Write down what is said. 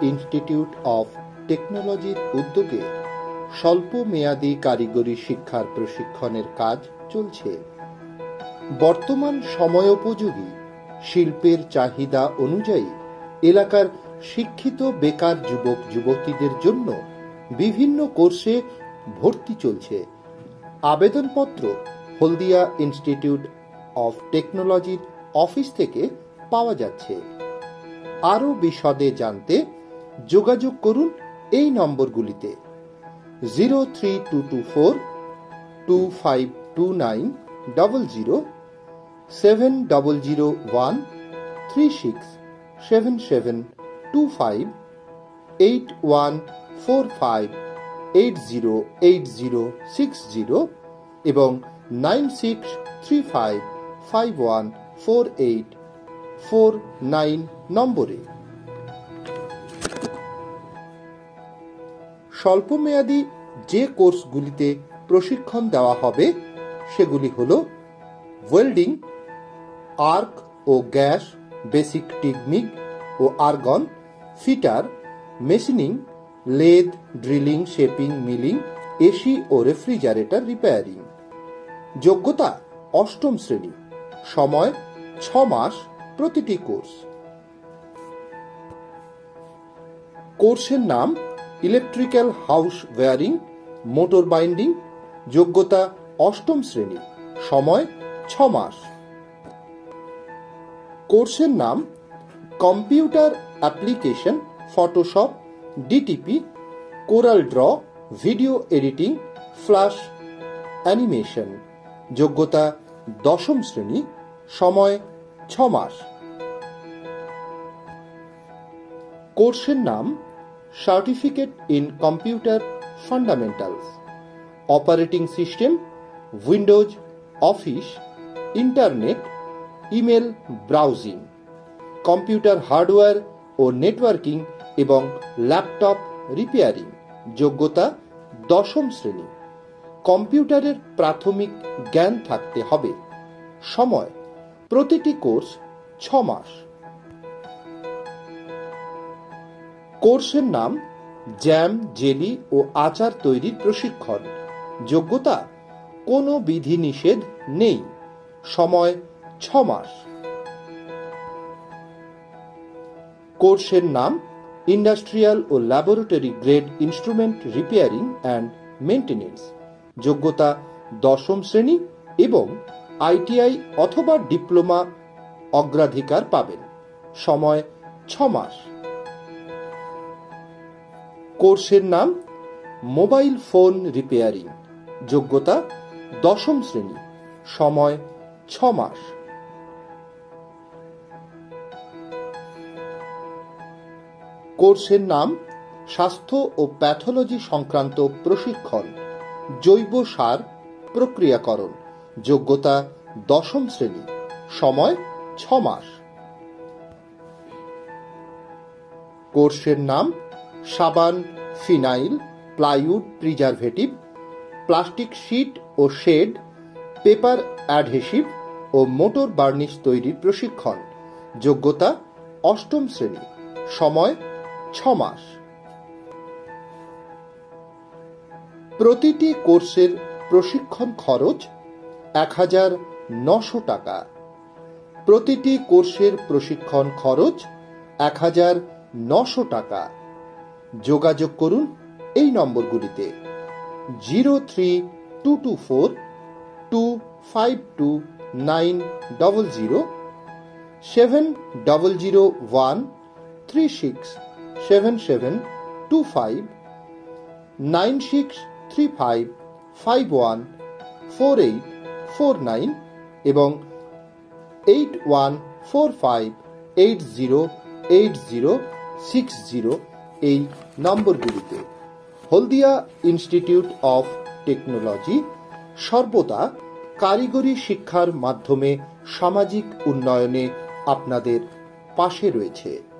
Institute of টেকনোলজির উদ্যোগে স্বল্প মেয়াদী কারিগরি শিক্ষার প্রশিক্ষণের কাজ চলছে। বর্তমান সময়োপযোগী শিল্পের চাহিদা অনুযায়ী এলাকার শিক্ষিত বেকার যুবক যুবতীদের জন্য বিভিন্ন কোর্সে ভর্তি চলছে। আবেদনপত্র হলদিয়া ইনস্টিটিউট অফ টেকনোলজির অফিস থেকে পাওয়া যাচ্ছে। আরও বিশদে জানতে যোগাযোগ করুন এই নম্বরগুলিতে 03224252900, 7001367725, 8145808060 এবং 9635514849 নম্বরে। স্বল্পমেয়াদী যে কোর্সগুলিতে প্রশিক্ষণ দেওয়া হবে সেগুলি হল ওয়েল্ডিং, আর্ক ও গ্যাস বেসিক টিগমিগ ও argon, fitter, machining, lathe, drilling, shaping, milling, AC ও রেফ্রিজারেটর রিপেয়ারিং। যোগ্যতা ৮ম শ্রেণী, সময় ৬ মাস প্রতিটি কোর্স। কোর্সের নাম electrical house wiring, motor binding. যোগ্যতা ৮ম শ্রেণী, সময় ৬ মাস। কোর্সের নাম computer application, Photoshop, DTP, Corel Draw, video editing, flash animation. যোগ্যতা ১০ম শ্রেণী, সময় ৬ মাস। কোর্সের নাম certificate in computer fundamentals, operating system, Windows, office, internet, email browsing, computer hardware ও নেটওয়ার্কিং এবং ল্যাপটপ রিপেয়ারিং। যোগ্যতা ১০ম শ্রেণী, কম্পিউটারের প্রাথমিক জ্ঞান থাকতে হবে। সময় প্রতিটি কোর্স ৬ মাস। কোর্সের নাম জ্যাম, জেলি ও আচার তৈরির প্রশিক্ষণ। যোগ্যতা কোনো বিধিনিষেধ নেই। সময় ৬ মাস। কোর্সের নাম ইন্ডাস্ট্রিয়াল ও laboratory grade instrument repairing and maintenance. যোগ্যতা ১০ম শ্রেণী এবং আইটিআই অথবা ডিপ্লোমা অগ্রাধিকার পাবেন। সময় ৬ মাস। কোর্সের নাম মোবাইল ফোন রিপেয়ারিং। যোগ্যতা ১০ম শ্রেণী, সময় ৬ মাস। কোর্সের নাম স্বাস্থ্য ও প্যাথোলজি সংক্রান্ত প্রশিক্ষণ, জৈব সার প্রক্রিয়াকরণ। যোগ্যতা ১০ম শ্রেণী, সময় ৬ মাস। কোর্সের নাম সাবান, phenyl, plywood preservative, plastic sheet ও শেড, পেপার অ্যাডহেসিভ ও মোটর বার্নিশ তৈরির প্রশিক্ষণ। যোগ্যতা ৮ম শ্রেণী, সময় ৬ মাস। প্রতিটি কোর্সের প্রশিক্ষণ খরচ ১,৯০০ টাকা। প্রতিটি কোর্সের প্রশিক্ষণ খরচ ১,৯০০ টাকা। যোগাযোগ করুন এই নম্বরগুলিতে 03224252900, 7001367725, 9635514849 এবং 8145808060 এই নম্বরগুলিতে। হলদিয়া ইনস্টিটিউট অফ টেকনোলজি সর্বদা কারিগরি শিক্ষার মাধ্যমে সামাজিক উন্নয়নে আপনাদের পাশে রয়েছে।